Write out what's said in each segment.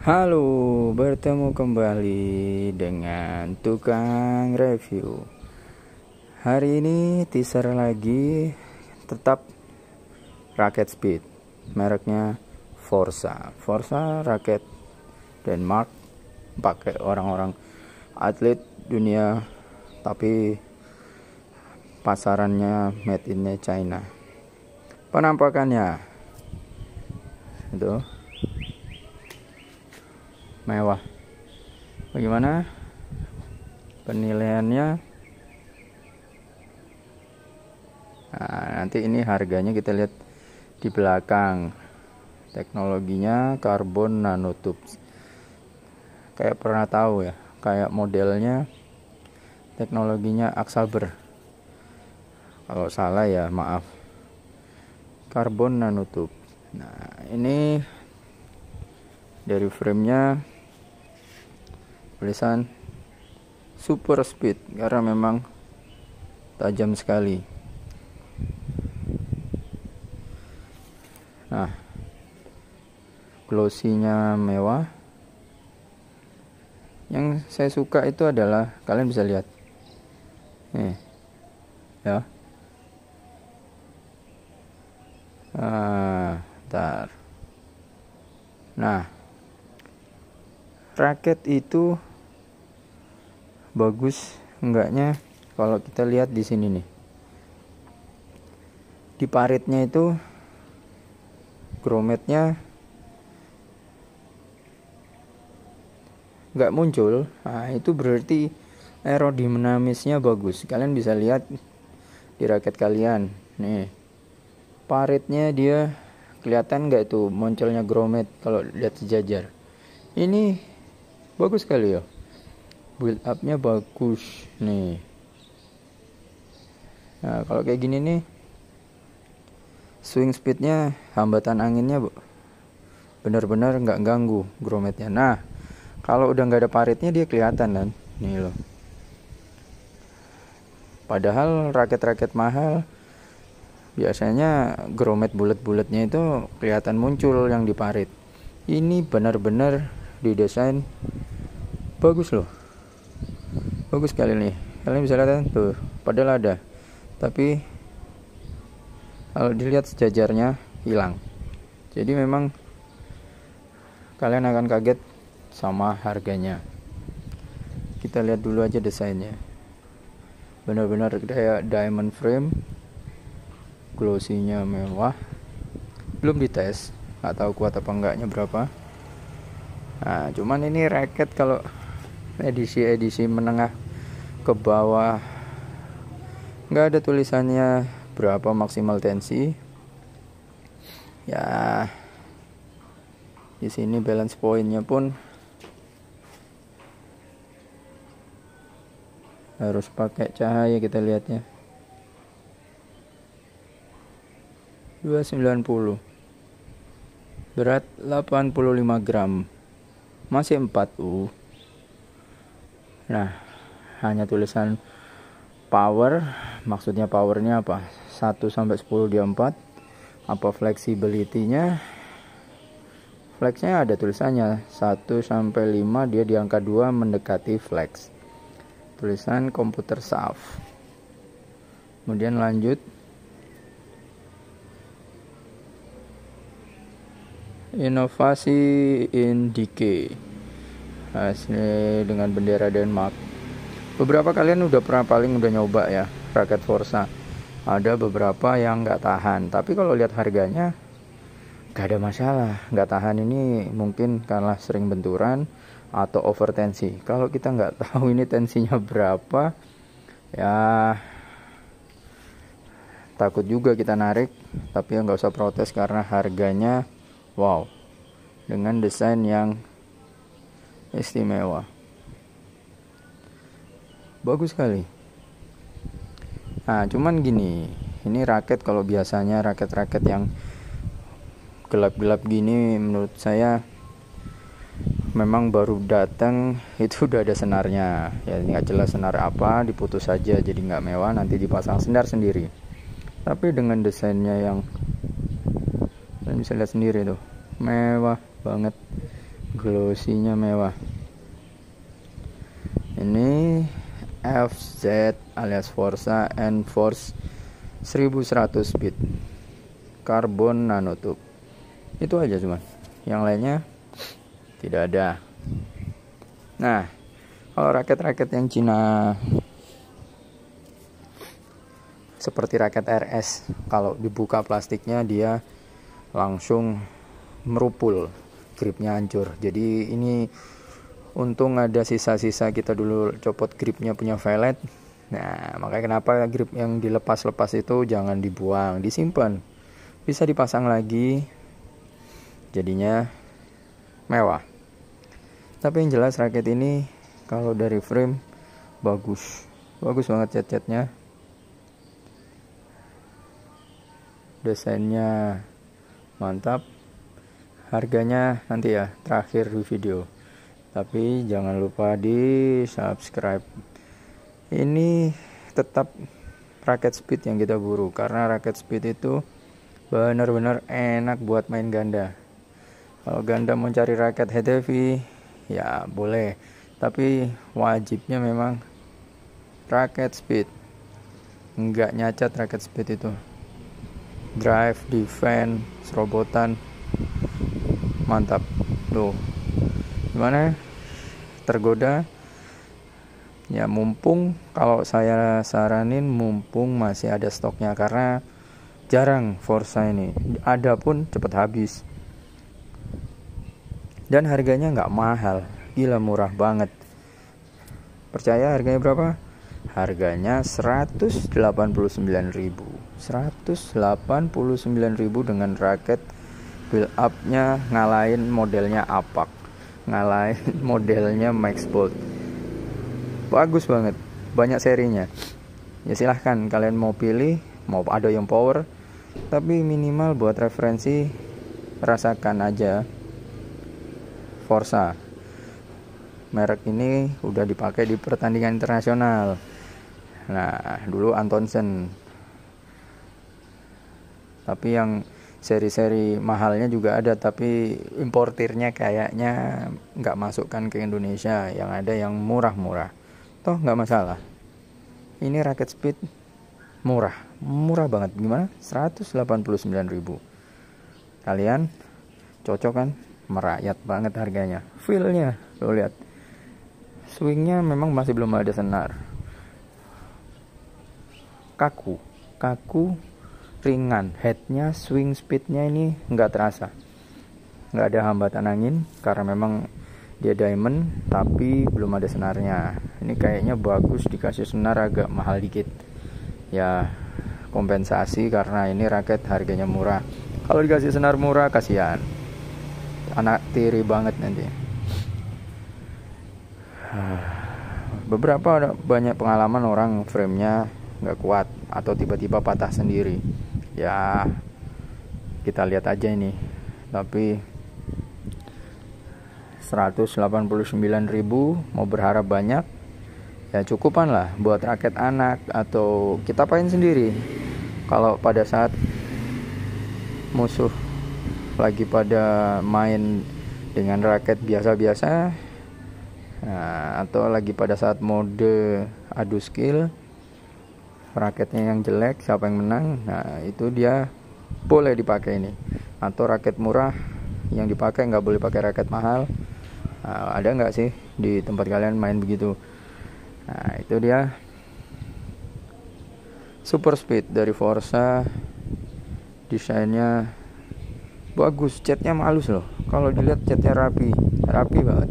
Halo, bertemu kembali dengan tukang review. Hari ini teaser lagi, tetap Raket Speed, mereknya Forza raket Denmark, pakai orang-orang atlet dunia, tapi pasarannya made in China. Penampakannya itu mewah. Bagaimana penilaiannya? Nah, nanti ini harganya kita lihat di belakang. Teknologinya karbon nanotubes. Kayak pernah tahu ya, kayak modelnya teknologinya Axalber. Kalau salah ya maaf. Karbon nanotubes. Nah, ini dari framenya tulisan super speed karena memang tajam sekali. Nah, glossy-nya mewah. Yang saya suka itu adalah, kalian bisa lihat nih ya, bentar. Nah, raket itu bagus enggaknya kalau kita lihat di sini nih, di paritnya itu grommetnya nggak muncul. Nah, itu berarti aerodinamisnya bagus. Kalian bisa lihat di raket kalian nih, paritnya dia kelihatan nggak itu munculnya grommet kalau lihat sejajar. Ini bagus sekali ya, build up-nya bagus nih. Nah, kalau kayak gini nih, swing speed-nya, hambatan anginnya benar-benar nggak ganggu grommetnya. Nah, kalau udah nggak ada paritnya dia kelihatan kan, nih loh. Padahal raket-raket mahal biasanya grommet bulat-bulatnya itu kelihatan muncul yang di parit. Ini benar-benar didesain bagus loh, bagus sekali nih. Kalian bisa lihat kan tuh, padahal ada, tapi kalau dilihat sejajarnya hilang. Jadi memang kalian akan kaget sama harganya. Kita lihat dulu aja desainnya, benar-benar kayak diamond frame, glossy-nya mewah. Belum dites, nggak tahu kuat apa enggaknya berapa. Nah, cuman ini raket kalau edisi menengah ke bawah nggak ada tulisannya berapa maksimal tensi ya. Di sini balance point-nya pun harus pakai cahaya, kita lihatnya 290, berat 85 gram, masih 4U. Nah, hanya tulisan power. Maksudnya powernya apa? 1-10 dia 4. Apa flexibility-nya? Flexnya ada tulisannya 1-5, dia di angka 2 mendekati flex. Tulisan komputer safe. Kemudian lanjut, inovasi in decay, hasil dengan bendera Denmark. Beberapa kalian udah nyoba ya raket Forza. Ada beberapa yang nggak tahan, tapi kalau lihat harganya nggak ada masalah. Nggak tahan ini mungkin karena sering benturan atau over tensi. Kalau kita nggak tahu ini tensinya berapa, ya takut juga kita narik. Tapi nggak usah protes karena harganya wow, dengan desain yang istimewa, bagus sekali. Nah, cuman gini, ini raket kalau biasanya raket-raket yang gelap-gelap gini, menurut saya memang baru datang itu udah ada senarnya ya, nggak jelas senar apa, diputus saja jadi nggak mewah, nanti dipasang senar sendiri. Tapi dengan desainnya yang kalian bisa lihat sendiri tuh, mewah banget. glossy-nya mewah. Ini FZ alias Forza Enforce 1100 speed karbon nanotube. Itu aja cuman, yang lainnya tidak ada. Nah, kalau raket-raket yang Cina seperti raket RS, kalau dibuka plastiknya dia langsung merupul, gripnya hancur. Jadi ini untung ada sisa-sisa kita dulu copot gripnya punya velet. Nah, makanya kenapa grip yang dilepas-lepas itu jangan dibuang, disimpan, bisa dipasang lagi, jadinya mewah. Tapi yang jelas raket ini kalau dari frame bagus banget cat-catnya, desainnya mantap. Harganya nanti ya terakhir di video, tapi jangan lupa di subscribe. Ini tetap raket speed yang kita buru, karena raket speed itu benar-benar enak buat main ganda. Kalau ganda mau cari raket head heavy ya boleh, tapi wajibnya memang raket speed. Enggak nyacat raket speed itu. Drive, defense, serobotan mantap. Tuh, gimana? Tergoda? Ya mumpung, kalau saya saranin mumpung masih ada stoknya, karena jarang Forza ini. Ada pun cepat habis. Dan harganya nggak mahal, gila murah banget. Percaya harganya berapa? Harganya 189.000 dengan raket build up nya ngalahin modelnya Apak, ngalahin modelnya Max Bolt. Bagus banget, banyak serinya. Ya silahkan kalian mau pilih, mau ada yang power, tapi minimal buat referensi rasakan aja Forza. Merek ini udah dipakai di pertandingan internasional. Nah, dulu Antonsen. Tapi yang seri-seri mahalnya juga ada, tapi importirnya kayaknya nggak masukkan ke Indonesia. Yang ada yang murah-murah. Toh nggak masalah. Ini raket speed murah banget. Gimana? 189.000. Kalian cocok kan? Merakyat banget harganya. Feel-nya, lo lihat. Swingnya memang masih belum ada senar. Kaku, ringan. Headnya, swing speednya ini nggak terasa, nggak ada hambatan angin karena memang dia diamond, tapi belum ada senarnya. Ini kayaknya bagus dikasih senar agak mahal dikit. Ya kompensasi karena ini raket harganya murah. Kalau dikasih senar murah kasihan, anak tiri banget nanti. Beberapa banyak pengalaman orang framenya nggak kuat atau tiba-tiba patah sendiri. Ya kita lihat aja ini. Tapi 189.000 mau berharap banyak, ya cukupan lah buat raket anak atau kita pain sendiri. Kalau pada saat musuh lagi pada main dengan raket biasa-biasa, nah, atau lagi pada saat mode adu skill, raketnya yang jelek, siapa yang menang, nah itu dia boleh dipakai ini. Atau raket murah yang dipakai, nggak boleh pakai raket mahal. Nah, ada nggak sih di tempat kalian main begitu? Nah itu dia Super Speed dari Forza. Desainnya bagus, catnya halus loh. Kalau dilihat catnya rapi banget.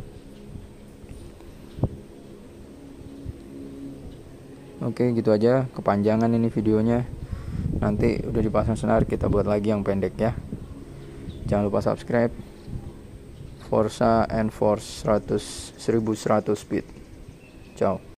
Oke, gitu aja, kepanjangan ini videonya. Nanti udah dipasang senar, kita buat lagi yang pendek ya. Jangan lupa subscribe. Forza Enforce 1100 speed. Ciao.